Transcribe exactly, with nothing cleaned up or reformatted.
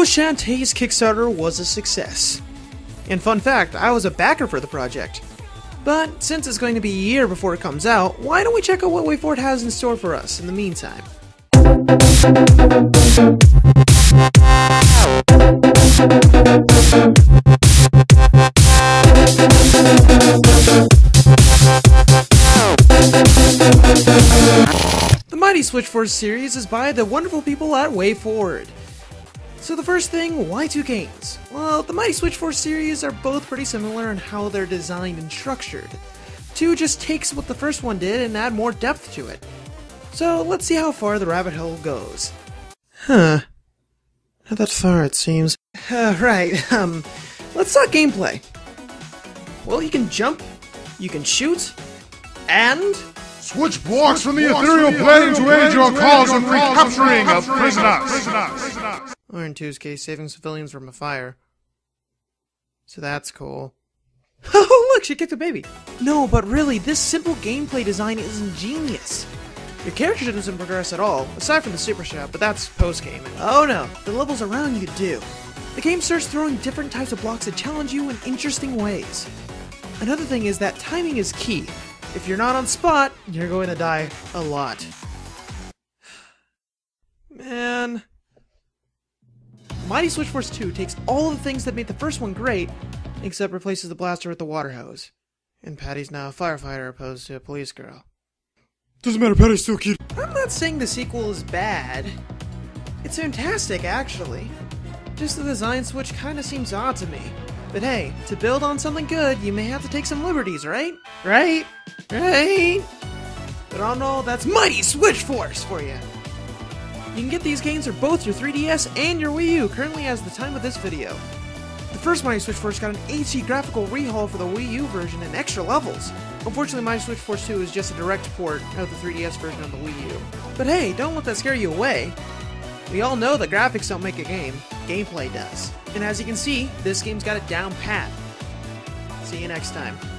Shantae's Kickstarter was a success. And fun fact, I was a backer for the project. But since it's going to be a year before it comes out, why don't we check out what Wayforwards has in store for us in the meantime? The Mighty Switchforce series is by the wonderful people at Wayforwards. So the first thing, why two games? Well, the Mighty Switchforce series are both pretty similar in how they're designed and structured. Two just takes what the first one did and add more depth to it. So let's see how far the rabbit hole goes. Huh. Not that far, it seems. Uh, right, um, let's talk gameplay. Well, you can jump, you can shoot, and... Switch blocks from the ethereal plane to aid your cause in recapturing of prisoners. Or in two's case, saving civilians from a fire. So that's cool. Oh look, she kicked a baby! No, but really, this simple gameplay design is ingenious. Your character doesn't progress at all, aside from the super shot, but that's post-game. Oh no, the levels around you do. The game starts throwing different types of blocks that challenge you in interesting ways. Another thing is that timing is key. If you're not on spot, you're going to die a lot. Man. Mighty Switchforce two takes all of the things that made the first one great, except replaces the blaster with the water hose. And Patty's now a firefighter opposed to a police girl. Doesn't matter, Patty's still cute. I'm not saying the sequel is bad. It's fantastic, actually. Just the design switch kinda seems odd to me. But hey, to build on something good, you may have to take some liberties, right? Right? Right? But oh no, that's Mighty Switchforce for you! You can get these games for both your three D S and your Wii U, currently as the time of this video. The first Mighty Switchforce got an H D graphical rehaul for the Wii U version and extra levels. Unfortunately, Mighty Switchforce two is just a direct port of the three D S version of the Wii U. But hey, don't let that scare you away. We all know that graphics don't make a game, gameplay does. And as you can see, this game's got it down pat. See you next time.